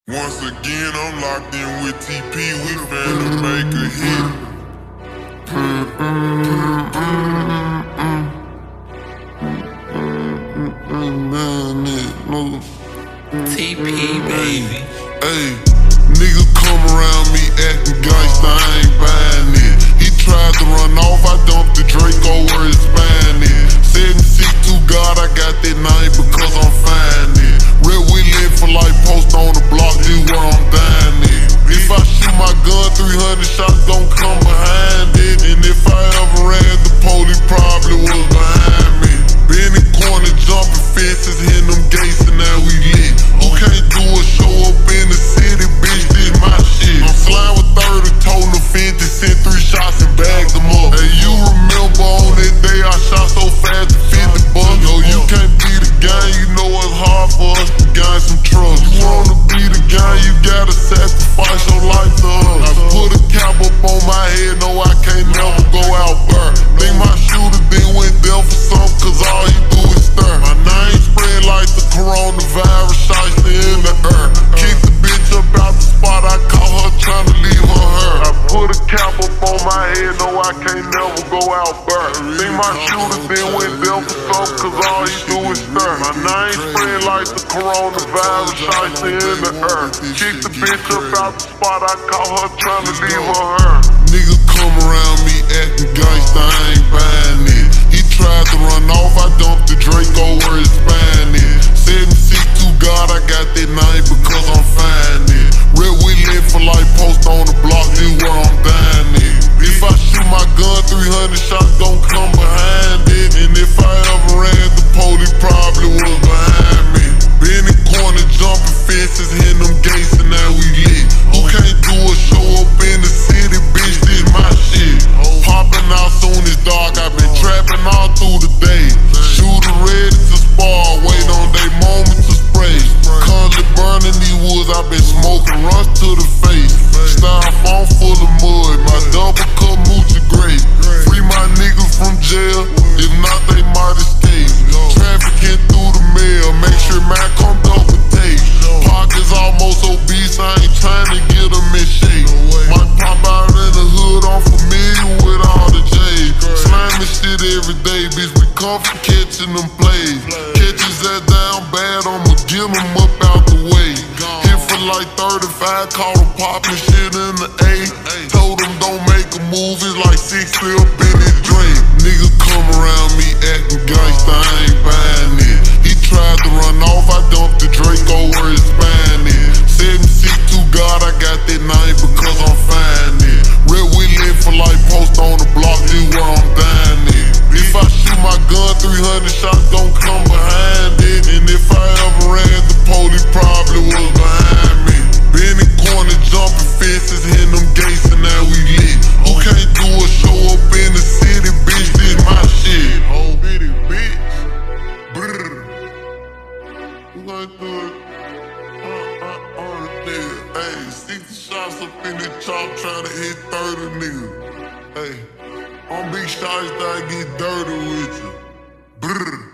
Once again, I'm locked in with TP. We finna make a hit. TP, baby. Hey, niggas come around me acting gangsta, I ain't buying it. He tried to run off, I dumped the Draco where his spine is. 762 God, I got that name because I'm fine it. Red we live for life, post on the block, this where I'm dying it. If I shoot my gun, 300 shots gon' come behind it. And if I ever ran, the police probably was behind me. Been in corner, jumping fences, hitting them gates, and now we lit. You can't do a show up in the city, bitch, this my shit. I'm flying with 30, toting the 50, sent 3 shots and bagged them up. Hey, you remember on that day I shot so fast, 50 bucks. Yo, you can't be the gang, you know it's hard for us to gain some trust. You wanna be the gang, you gotta sacrifice your life to us. I put a cap up on my head, no I can't never go out burn. Think my shooter then went there for something, cause all he do is stir. My name spread like the coronavirus, shiesty in the air. Kick the bitch up out the spot, I caught her trying to leave her. I put a cap up on my head, no I can't never go out burn. Think my shooter then went there for something, cause all he do is stir. My name spread like the coronavirus, shiesty in the air. Kick the bitch up out the spot, I caught her trying to leave her. Niggas come around me acting gangsta, I ain't buying it. He tried to run off, I dumped the Draco where his spine is. 762 God, I got that name because I'm fine it. Red we live for life, post on the block, this where I'm dying it. If I shoot my gun, 300 shots gon' come behind it. And if I ever ran, the police probably was behind me. Been in corner, jumping fences, hitting them gates, and now we lit. You can't do a show up in the city, bitch, this my shit. Popping out soon as dark, I been trapping all through the day. Shooter ready to spar, wait on they moment to spray. Constantly burning these woods, I been smoking runs to the face. Styrofoam full of mud, my double cup Gucii gray. Free my niggas from jail, if not they might escape. Trafficking through the mail, make sure man come double take. Pockets almost obese, I ain't trying to get them in shape. Might pop out in the hood, I'm familiar with all the J's. Slamming shit every day, bitch, we come from catching them plays. Catches that down bad, I'ma get them up out the way. Hit for like 35, caught them popping shit in the A. Told them don't make a move, it's like 6 up in his drink. Niggas come around me acting gangsta, I ain't buying it. He tried to run off, I dumped the Draco where his spine is. 762 God, I got that name because I'm fine it. Red we live for life, post on the block, this where I'm dying it. If I shoot my gun, 300 shots gon' come behind it. And if I ever ran, the police probably was behind me. Been in corner, jumping fences, hitting them gates, and now we lit. You can't do a show up in the city, bitch, this my shit. Whole bitty bitch. Brrr. You gonna do it? Hey, 60 shots up in the chop, trying to hit 30 niggas. Hey, I'm big shots that I get dirty with you. Brrr.